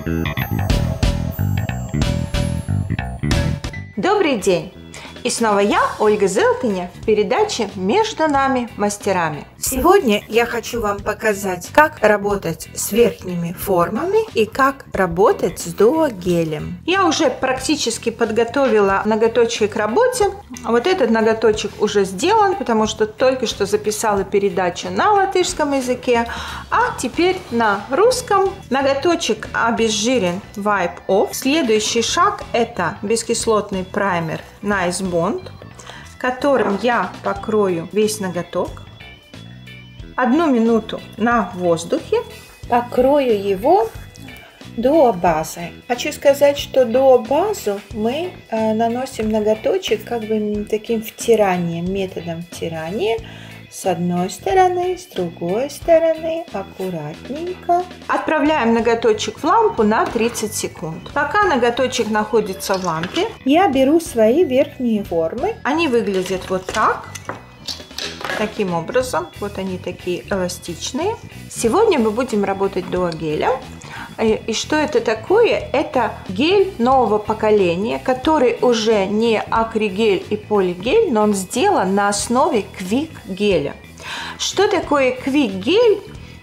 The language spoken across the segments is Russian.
Добрый день! И снова я, Ольга Зелтыня, в передаче «Между нами мастерами». Сегодня я хочу вам показать, как работать с верхними формами и как работать с дуогелем. Я уже практически подготовила ноготочки к работе. Вот этот ноготочек уже сделан, потому что только что записала передачу на латышском языке, а теперь на русском. Ноготочек обезжирен Wipe Off. Следующий шаг – это бескислотный праймер Nice Bond, которым я покрою весь ноготок. 1 минуту на воздухе покрою его дуобазой. Хочу сказать, что дуобазу мы наносим ноготочек как бы таким втиранием, методом втирания. С одной стороны, с другой стороны, аккуратненько. Отправляем ноготочек в лампу на 30 секунд. Пока ноготочек находится в лампе, я беру свои верхние формы. Они выглядят вот так. Таким образом. Вот они такие эластичные. Сегодня мы будем работать дуогелем. И что это такое? Это гель нового поколения, который уже не акригель и полигель, но он сделан на основе квик-геля. Что такое квик-гель?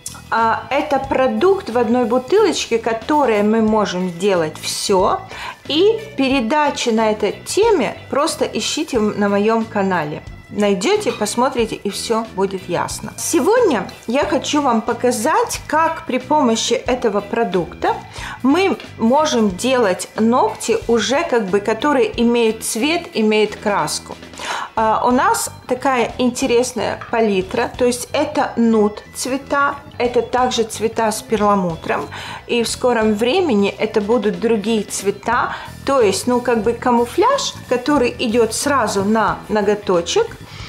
Это продукт в одной бутылочке, который мы можем сделать все. И передачи на этой теме просто ищите на моем канале. Найдете, посмотрите, и все будет ясно. Сегодня я хочу вам показать, как при помощи этого продукта мы можем делать ногти уже которые имеют цвет, имеют краску. У нас такая интересная палитра, то есть это нуд цвета, это также цвета с перламутром, и в скором времени это будут другие цвета, то есть камуфляж, который идет сразу на ноготочек,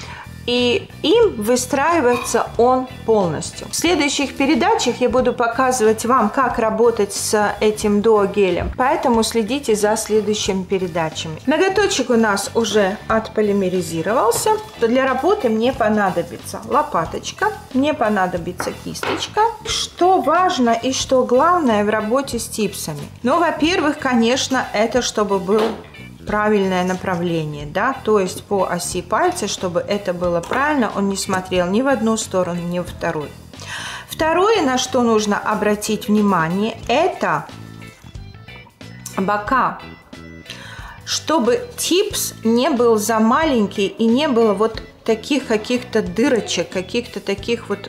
и им выстраивается он полностью. В следующих передачах я буду показывать вам, как работать с этим дуогелем, поэтому следите за следующими передачами. Ноготочек у нас уже отполимеризировался. Для работы мне понадобится лопаточка, мне понадобится кисточка. Что важно и что главное в работе с типсами? Во-первых, конечно, это чтобы был правильное направление, да, то есть по оси пальца, чтобы это было правильно, он не смотрел ни в одну сторону, ни в вторую. Второе, на что нужно обратить внимание, это бока, чтобы типс не был за маленький и не было вот таких каких-то дырочек, каких-то таких вот,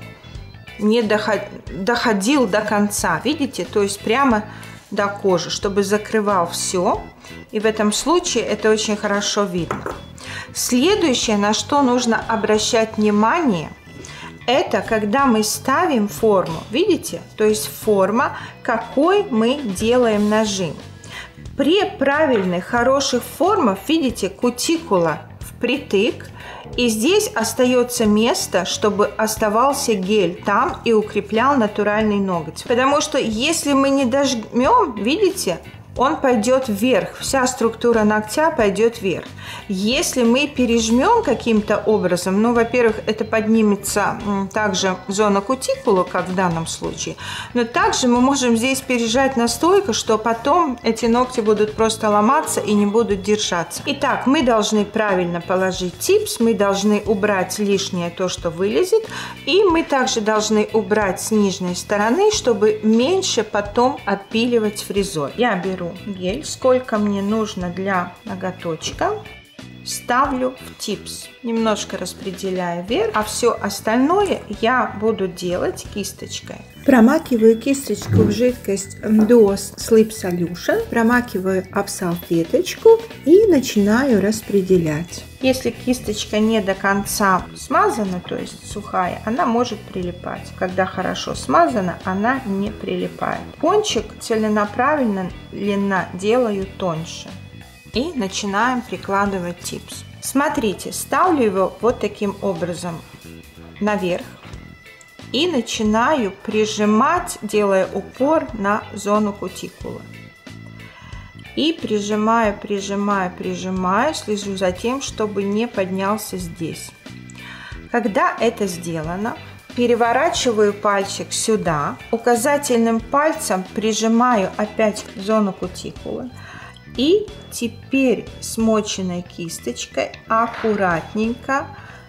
не доходил до конца, видите, то есть прямо до кожи, чтобы закрывал все. И в этом случае это очень хорошо видно. Следующее, на что нужно обращать внимание, это когда мы ставим форму. Видите? То есть форма, какой мы делаем нажим. При правильных, хороших формах, видите, кутикула впритык. И здесь остается место, чтобы оставался гель там и укреплял натуральный ноготь. Потому что если мы не дожмем, видите, он пойдет вверх, вся структура ногтя пойдет вверх. Если мы пережмем каким-то образом, во-первых, это поднимется также зона кутикулы, как в данном случае, но также мы можем здесь пережать настолько, что потом эти ногти будут просто ломаться и не будут держаться. Итак, мы должны правильно положить типс, мы должны убрать лишнее, то, что вылезет, и мы также должны убрать с нижней стороны, чтобы меньше потом отпиливать фрезой. Я беру гель, сколько мне нужно для ноготочка, ставлю в типс, немножко распределяю вверх, а все остальное я буду делать кисточкой. Промакиваю кисточку в жидкость Duo Slip Solution, промакиваю об салфеточку и начинаю распределять. Если кисточка не до конца смазана, то есть сухая, она может прилипать. Когда хорошо смазана, она не прилипает. Кончик целенаправленно делаю тоньше. И начинаем прикладывать типс. Смотрите, ставлю его вот таким образом наверх. И начинаю прижимать, делая упор на зону кутикулы. И прижимаю, слежу за тем, чтобы не поднялся здесь. Когда это сделано, переворачиваю пальчик сюда, указательным пальцем прижимаю опять зону кутикулы. И теперь смоченной кисточкой аккуратненько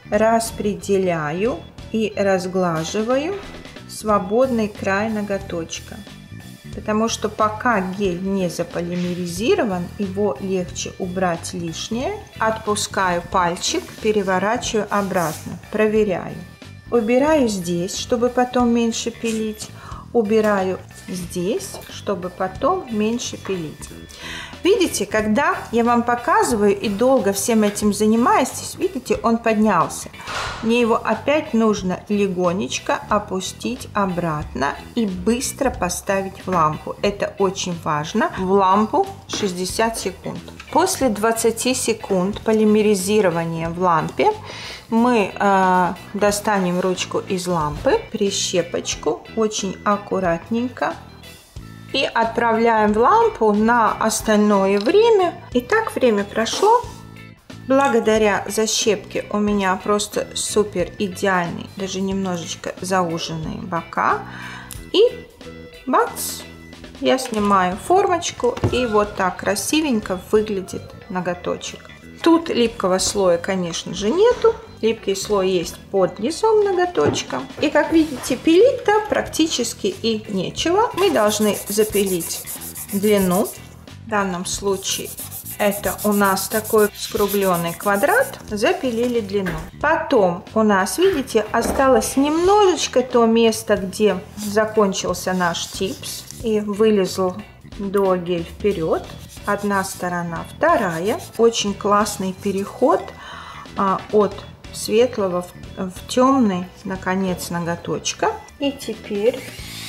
распределяю и разглаживаю свободный край ноготочка. Потому что пока гель не заполимеризирован, его легче убрать лишнее. Отпускаю пальчик, переворачиваю обратно, проверяю. Убираю здесь, чтобы потом меньше пилить. Убираю здесь, чтобы потом меньше пилить. Видите, когда я вам показываю и долго всем этим занимаюсь, видите, он поднялся. Мне его опять нужно легонечко опустить обратно и быстро поставить в лампу. Это очень важно. В лампу 60 секунд. После 20 секунд полимеризирования в лампе мы достанем ручку из лампы, прищепочку, очень аккуратненько. И отправляем в лампу на остальное время. И так время прошло. Благодаря защепке у меня просто супер идеальный, даже немножечко зауженные бока. И бац! Я снимаю формочку, и вот так красивенько выглядит ноготочек. Тут липкого слоя, конечно же, нету. Липкий слой есть под низом ноготочка. И как видите, пилить-то практически и нечего. Мы должны запилить длину. В данном случае это у нас такой скругленный квадрат. Запилили длину. Потом у нас, видите, осталось немножечко то место, где закончился наш типс. И вылезл до гель вперед. Одна сторона, вторая. Очень классный переход от светлого в темный, наконец, ноготочка. И теперь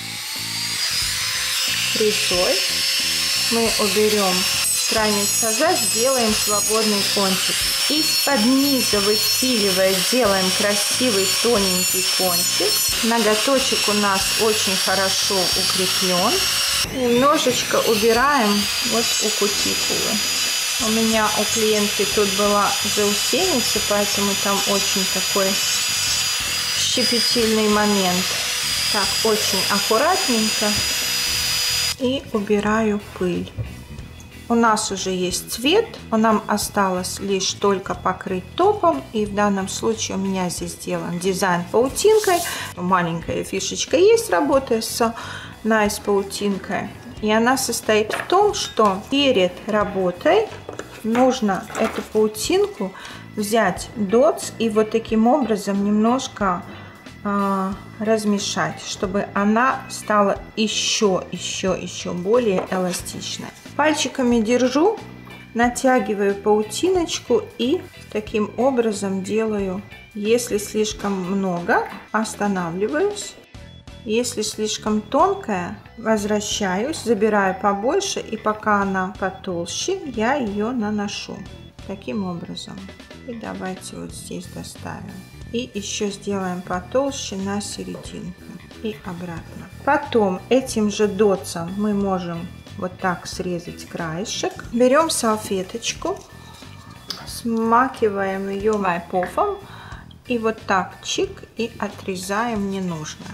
фрезой мы уберем крайний сажа, сделаем свободный кончик. Из-под низа выпиливая, делаем красивый тоненький кончик. Ноготочек у нас очень хорошо укреплен. Немножечко убираем вот у кутикулы. У меня у клиентки тут была заусеница, поэтому там очень такой щепетильный момент. Так, очень аккуратненько. И убираю пыль. У нас уже есть цвет, нам осталось лишь только покрыть топом. И в данном случае у меня здесь сделан дизайн паутинкой. Маленькая фишечка есть, работая с Nice паутинкой. И она состоит в том, что перед работой нужно эту паутинку взять дотс и вот таким образом немножко размешать, чтобы она стала еще более эластичной. Пальчиками держу, натягиваю паутиночку и таким образом делаю. Если слишком много, останавливаюсь. Если слишком тонкая, возвращаюсь, забираю побольше, и пока она потолще, я ее наношу таким образом. И давайте вот здесь доставим. И еще сделаем потолще на серединку и обратно. Потом этим же дотсом мы можем вот так срезать краешек. Берем салфеточку, смакиваем ее майпофом и вот так чик и отрезаем ненужное.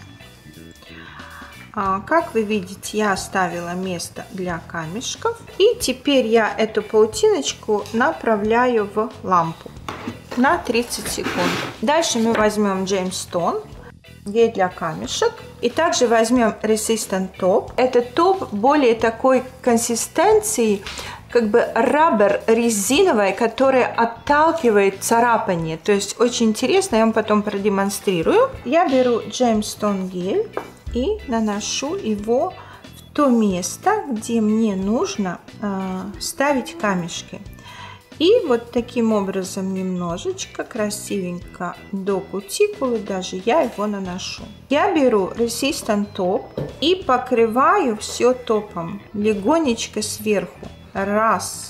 Как вы видите, я оставила место для камешков. И теперь я эту паутиночку направляю в лампу на 30 секунд. Дальше мы возьмем Jamestones, гель для камешек. И также возьмем Resistant Top. Этот топ более такой консистенции, как бы раббер резиновая, которая отталкивает царапание. То есть очень интересно, я вам потом продемонстрирую. Я беру Jamestones гель и наношу его в то место, где мне нужно ставить камешки. И вот таким образом немножечко красивенько до кутикулы даже я его наношу. Я беру Resistant Top и покрываю все топом легонечко сверху. Раз,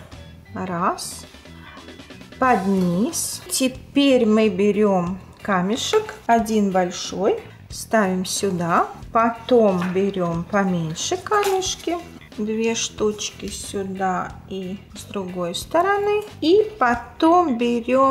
под низ. Теперь мы берем камешек, один большой, ставим сюда. Потом берем поменьше камешки. 2 штучки сюда и с другой стороны. И потом берем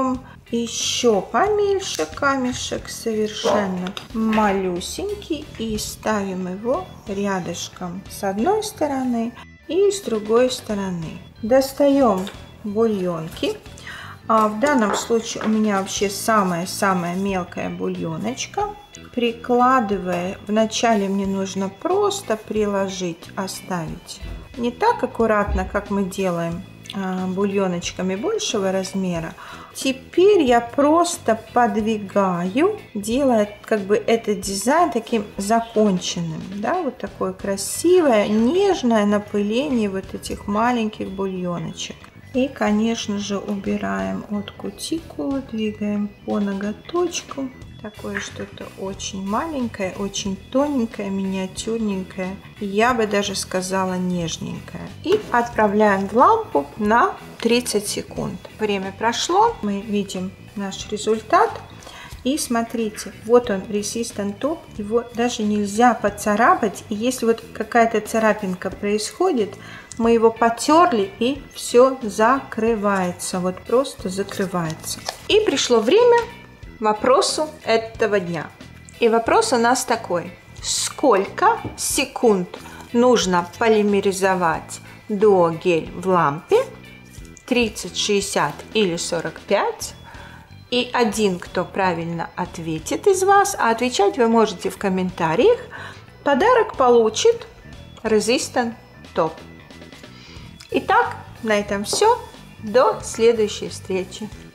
еще помельче камешек, совершенно малюсенький, и ставим его рядышком с одной стороны и с другой стороны. Достаем бульонки. В данном случае у меня вообще самая-самая мелкая бульоночка. Прикладывая, вначале мне нужно просто приложить, оставить. Не так аккуратно, как мы делаем бульоночками большего размера. Теперь я просто подвигаю, делая как бы этот дизайн таким законченным. Да, вот такое красивое, нежное напыление вот этих маленьких бульоночек. И, конечно же, убираем от кутикулы, двигаем по ноготочку. Такое что-то очень маленькое, очень тоненькое, миниатюрненькое. Я бы даже сказала нежненькое. И отправляем в лампу на 30 секунд. Время прошло, мы видим наш результат. И смотрите, вот он, Resistant Top, его даже нельзя поцарапать. И если вот какая-то царапинка происходит, мы его потерли, и все закрывается, вот просто закрывается. И пришло время к вопросу этого дня. И вопрос у нас такой: сколько секунд нужно полимеризовать дуогель в лампе? 30, 60 или 45? И один, кто правильно ответит из вас, а отвечать вы можете в комментариях, подарок получит Resistant Top. Итак, на этом все. До следующей встречи.